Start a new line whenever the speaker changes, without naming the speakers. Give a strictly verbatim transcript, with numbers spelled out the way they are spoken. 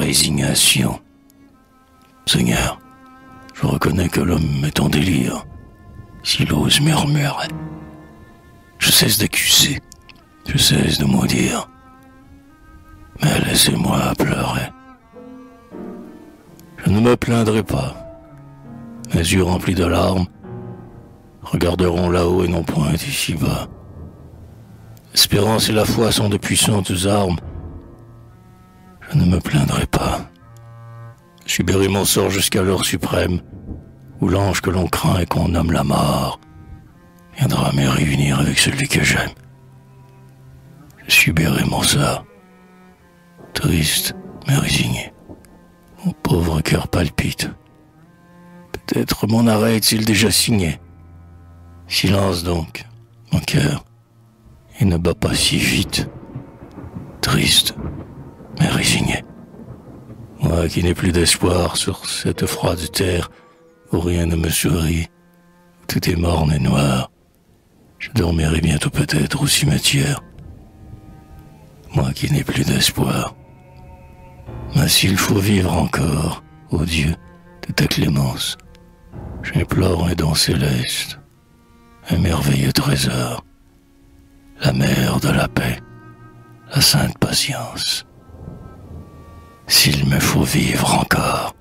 résignation. Seigneur, je reconnais que l'homme est en délire, s'il ose murmurer. Je cesse d'accuser, je cesse de maudire, mais laissez-moi pleurer. Je ne me plaindrai pas. Mes yeux remplis de larmes regarderont là-haut et non point ici-bas. L'espérance et la foi sont de puissantes armes. Je ne me plaindrai pas. Je subirai mon sort jusqu'à l'heure suprême, où l'ange que l'on craint et qu'on nomme la mort viendra me réunir avec celui que j'aime. Je subirai mon sort, triste mais résigné. Mon pauvre cœur palpite. Peut-être mon arrêt est-il déjà signé. Silence donc, mon cœur. Il ne bat pas si vite. Triste, mais résigné. Moi qui n'ai plus d'espoir sur cette froide terre où rien ne me sourit, où tout est morne et noir. Je dormirai bientôt peut-être au cimetière. Moi qui n'ai plus d'espoir. Mais s'il faut vivre encore, ô Dieu, de ta clémence, j'implore un don céleste, un merveilleux trésor, la mère de la paix, la sainte patience. S'il me faut vivre encore.